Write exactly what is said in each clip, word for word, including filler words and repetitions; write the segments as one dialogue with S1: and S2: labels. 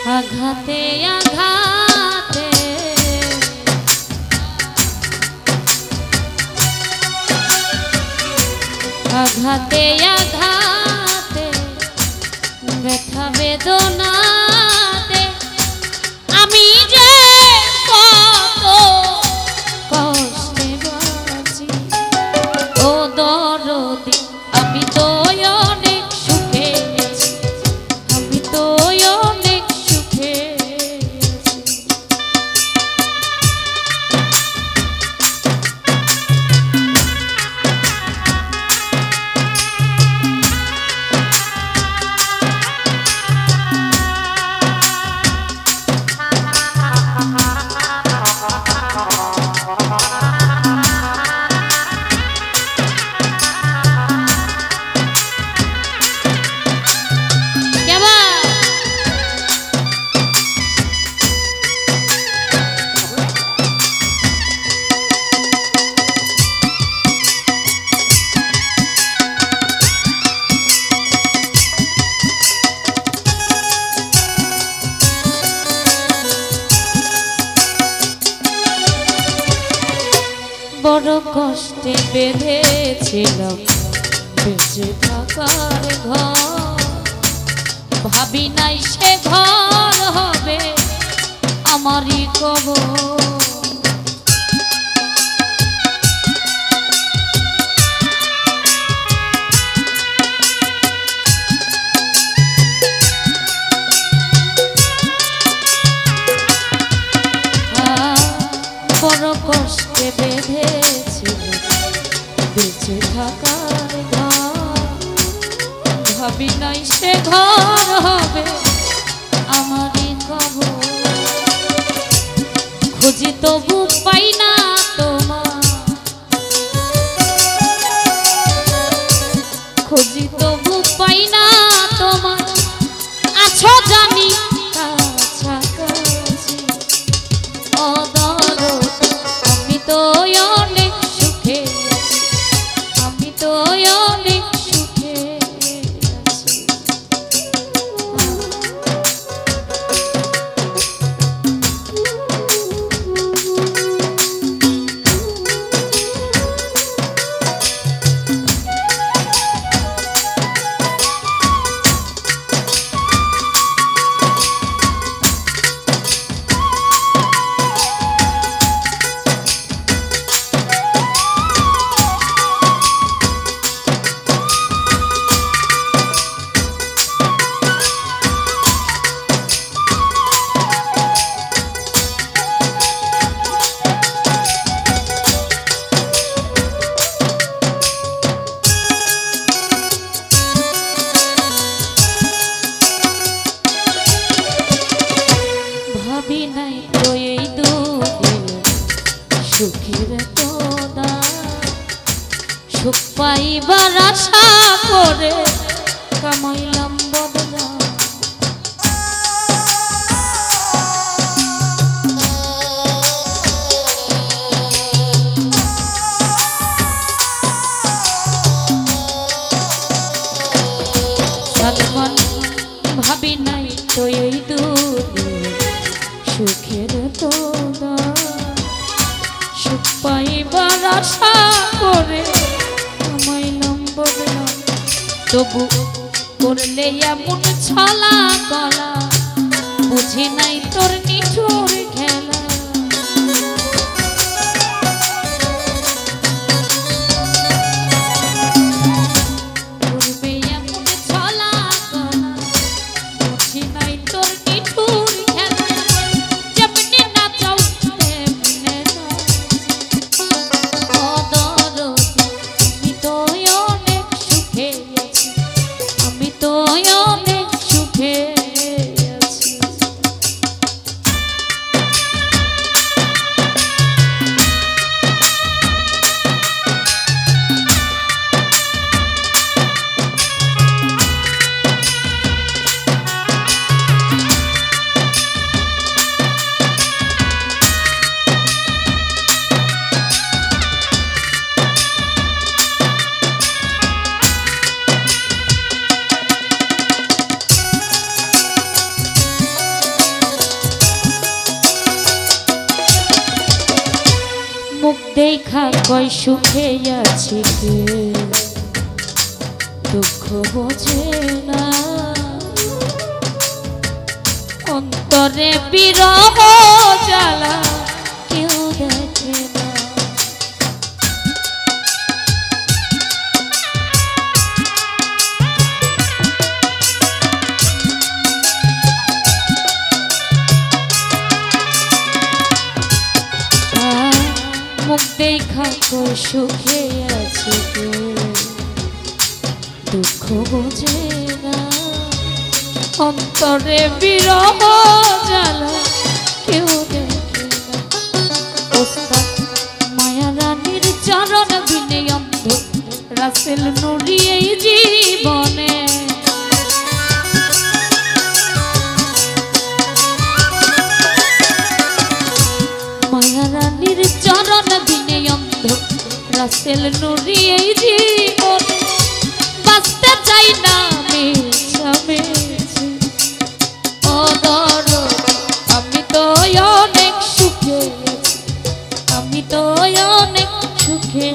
S1: আঘাতে আঘাতে আঘাতে আঘাতে ব্যথা বেদনাতে আমি যে কত কষ্টে বাঁচি ও দরদি আমি তো অনেক সুখে আছি আমি তো অনেক সুখে বড় কষ্টে বেঁধেছিলাম বেঁচে থাকার ঘর ভাবি নাই সে ঘর হবে আমারই কবর বড় কষ্টে বেঁধেছিল বেঁচে থাকার ঘর ভাবি নাই সে ঘর হবে আমারই কবর খুঁজি তবু পাই না তোমার খুঁজি তবু পাই না তোমার আছো জানি কাছাকাছি ও দরদি আমি তো অনেক সুখে আছি আমি তো অনেক সুখে আছি ভাবি নাই তো এই দুদিন সুখের তোদা সুখ পাইবার আশা করে কামাইলাম বদলা সালমান ভাবি নাই তো এই দুদিন সুখের তোদা সুখ পাইবার আশা করে কামাইলাম বদলা তবু করলে এমন ছলা কলা বুঝি নাই তোর নিঠুর খেলা করবে এমন ছলা কলা বুঝি নাই তোর নিঠুর খেলা যেমনি নাচাও তেমনি ও দরদি আমি তো অনেক সুখে আছি আমি তো অনেক সুখে দেখা কয় সুখে আছি কে দুঃখ বোঝে না অন্তরে বিরহ জ্বালা কেউ দেখে না মুখ দেখা কই সুখে আছি কে দুঃখ বোঝে না অন্তরে বিরহ জ্বালা কেউ দেখে না ওস্তাদ মায়া রানীর চরণ বিনে অন্ধ রাসেল নুরি এই জীবনে মায়া রানীর চরণ বিনে অন্ধ রাসেল নুরি এই জীবনে বাঁচতে চাই না আমি ও দর আমি তো অনেক সুখে আমি তো অনেক সুখে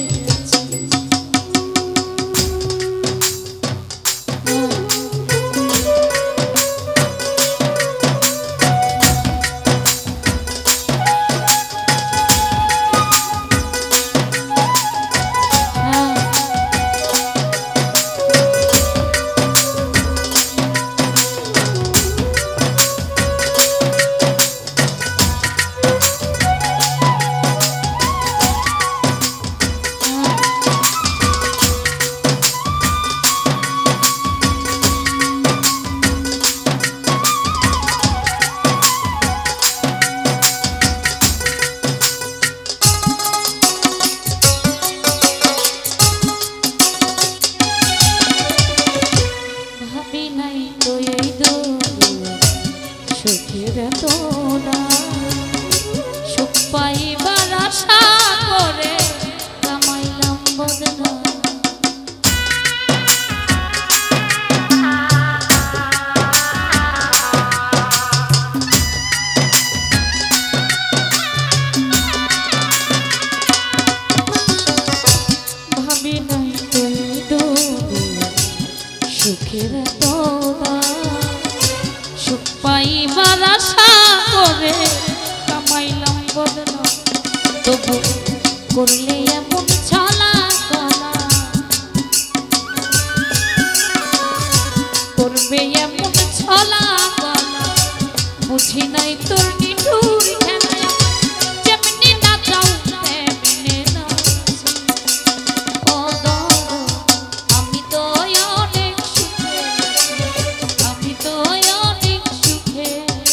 S1: সুখের তোলা সুখ পাইবার আশা করে কামাইলাম বদনা ভাবি নাই তুই দুনিয়া সুখের তোলা সুখ পাইবার আশা করে কামাইলাম বদনা তবু করলে এমন ছলা কলা করবে এমন ছলা কলা বুঝি নাই তোর নিঠুর খেলা যেমনি না চাও তেমনি না ও আমি তো অনেক সুখে আমি তো অনেক সুখে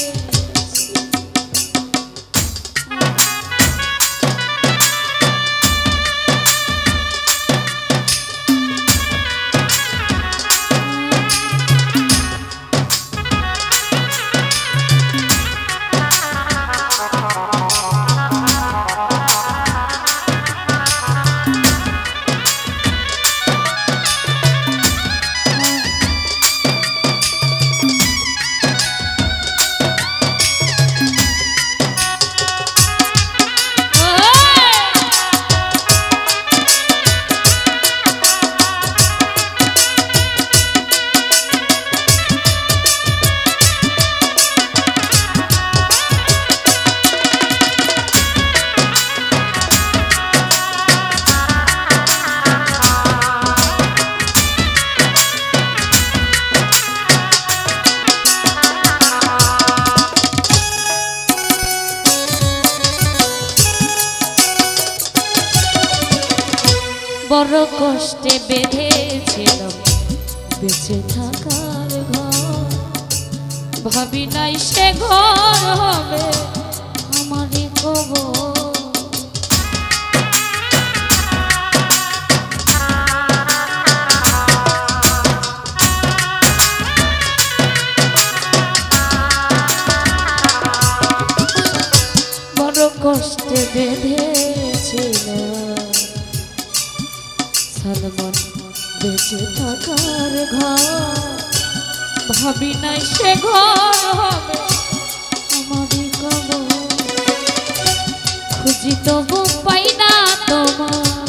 S1: বড় কষ্টে বেঁধেছিলাম বেঁচে থাকার ঘর ভাবি নাই সে ঘর হবে আমারই কবর বড় কষ্টে বেঁধেছিলাম সালমান বেঁচে থাকার ঘর ভাবি নাই সে ঘর হবে আমারই কবর খুঁজি তবু পাই না তোমার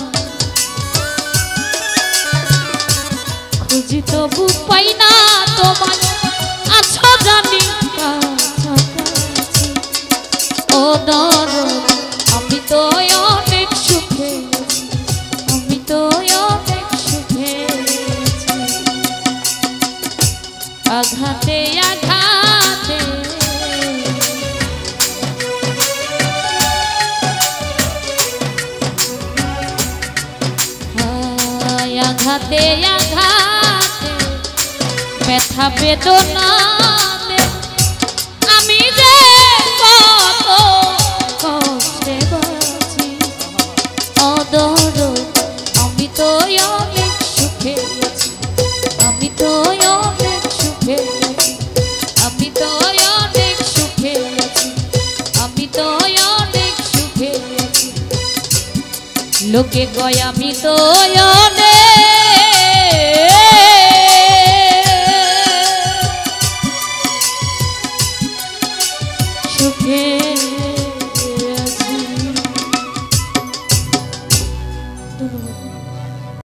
S1: খুঁজি তবু পাই না তোমার আছো জানি কাছাকাছি ও দরদ আমি তো অনেক সুখে আছি, আমি তো অনেক সুখে আছি। আঘাতে আঘাতে হায় আঘাতে আঘাতে ব্যথা বেদনাতে আমি যে কত কষ্টে বাঁচি অদরদ আমি তো অনেক সুখে আছি, আমি তো অনেক সুখে আছি, আমি তো অনেক সুখে আছি, আমি তো অনেক সুখে আছি। লোকে কয় আমি তো অনেক সুখে